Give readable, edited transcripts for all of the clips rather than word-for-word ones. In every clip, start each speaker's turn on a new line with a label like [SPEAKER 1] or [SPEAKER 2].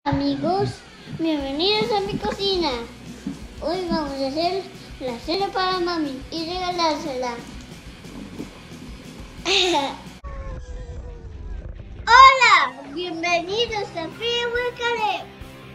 [SPEAKER 1] Amigos, bienvenidos a mi cocina. Hoy vamos a hacer la cena para mami y regalársela. Hola, bienvenidos a Freeway Caleb.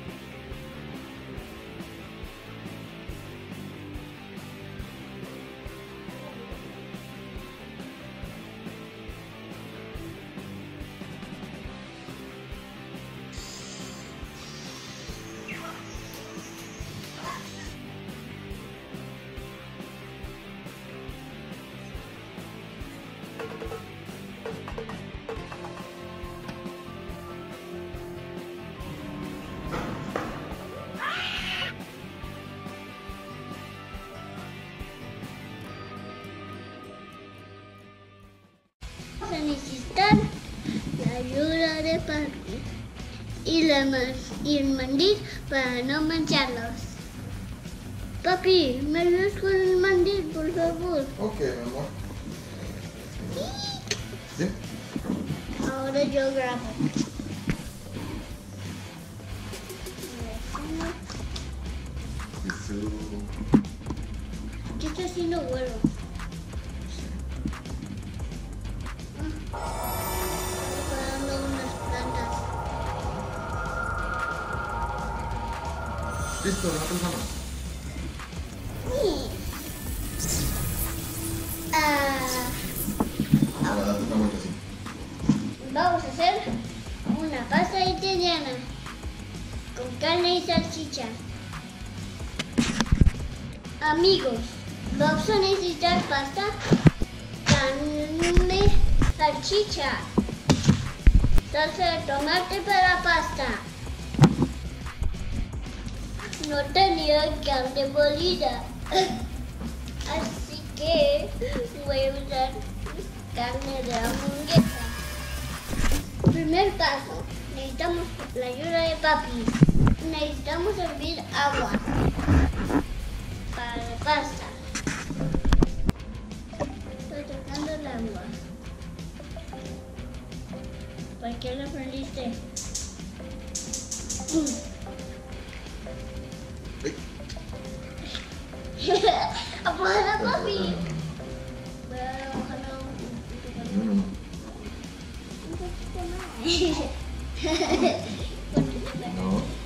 [SPEAKER 1] Vamos a necesitar la ayuda de papi y el mandil para no mancharlos. Papi, ¿me ayudas con el mandil, por favor?
[SPEAKER 2] Ok, mi amor. ¿Sí?
[SPEAKER 1] Ahora yo grabo. ¿Qué está haciendo vuelo? Preparando unas plantas.
[SPEAKER 2] Listo, levanten manos. Ahora date una vuelta así.
[SPEAKER 1] Vamos a hacer una pasta italiana con carne y salchicha. Amigos, vamos a necesitar pasta, carne, salchicha, salsa de tomate para la pasta. No tenía carne molida, así que voy a usar carne de hamburguesa. Primer paso, necesitamos la ayuda de papi. Necesitamos hervir agua para la pasta. Estoy tocando el agua. ¿Por qué lo prendiste? Apaga, papi. Voy a bajarlo
[SPEAKER 2] No.
[SPEAKER 1] un poquito más.
[SPEAKER 2] No.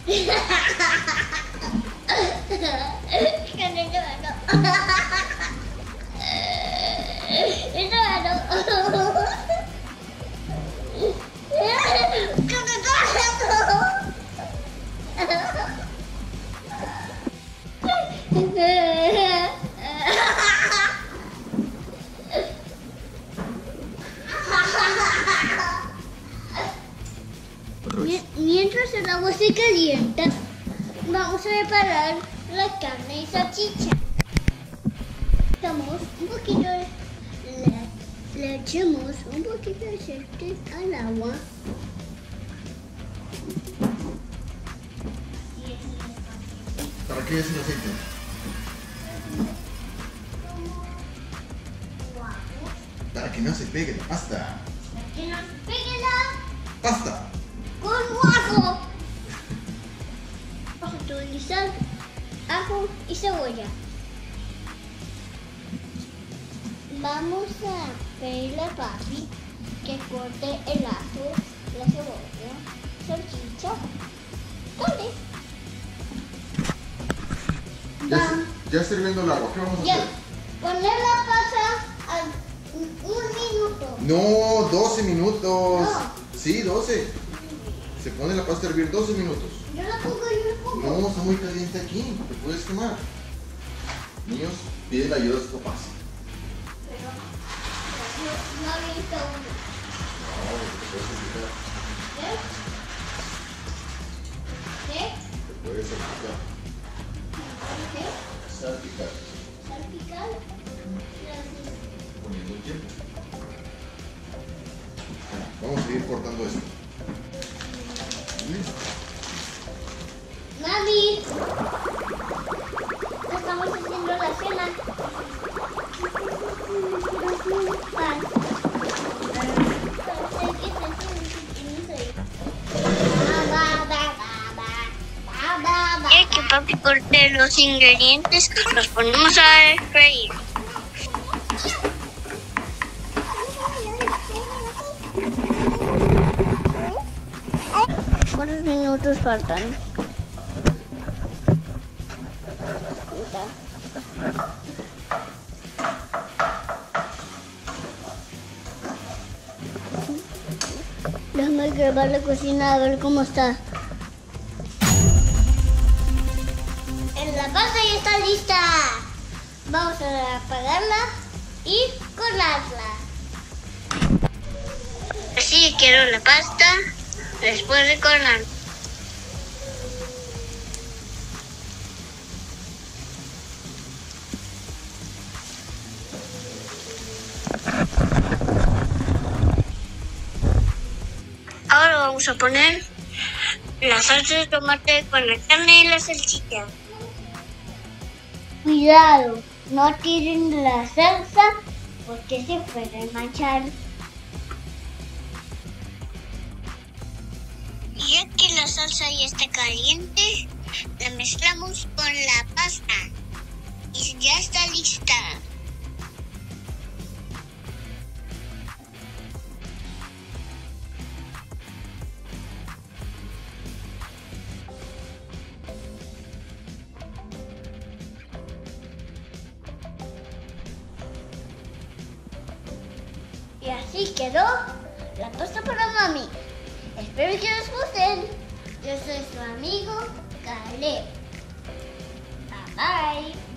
[SPEAKER 2] Otra vez.
[SPEAKER 1] Mientras el agua se calienta, vamos a preparar la carne y salchicha. Echamos un poquito le echamos un poquito de aceite al agua.
[SPEAKER 2] ¿Para qué es el aceite? Para que no se pegue la pasta.
[SPEAKER 1] Que nos pegue la
[SPEAKER 2] ¡Pasta!
[SPEAKER 1] con ajo. Vamos a utilizar ajo y cebolla. Vamos a pedirle a papi que corte el ajo, la cebolla, salchicha, carne.
[SPEAKER 2] Ya está hirviendo el agua. ¿Qué vamos a
[SPEAKER 1] Ya,
[SPEAKER 2] hacer?
[SPEAKER 1] poner la pasta a un minuto.
[SPEAKER 2] No, 12 minutos.
[SPEAKER 1] No.
[SPEAKER 2] Sí, 12. Se pone la pasta a hervir 12 minutos.
[SPEAKER 1] Yo la pongo.
[SPEAKER 2] No, está muy caliente aquí. Te puedes quemar. Niños, piden la ayuda a sus papás.
[SPEAKER 1] Pero no he visto uno.
[SPEAKER 2] No, te puedes salpicar.
[SPEAKER 1] ¿Qué?
[SPEAKER 2] Te puedes salpicar.
[SPEAKER 1] ¿Qué?
[SPEAKER 2] Salpicar.
[SPEAKER 1] Salpicar.
[SPEAKER 2] Poniendo el tiempo. Vamos a ir cortando esto.
[SPEAKER 1] Mami, estamos haciendo la cena. que papi corte los ingredientes, los ponemos a freír. ¿Cuántos minutos faltan? Déjame grabar la cocina a ver cómo está. La pasta ya está lista. Vamos a apagarla y colarla. Así quiero la pasta después de colar. Ahora vamos a poner la salsa de tomate con la carne y la salchicha. Cuidado, no tiren la salsa porque se puede manchar. Y ya que la salsa ya está caliente, la mezclamos con la pasta y ya está lista. Y así quedó la pasta para mami. Espero que les gusten. Yo soy su amigo Caleb. Bye bye.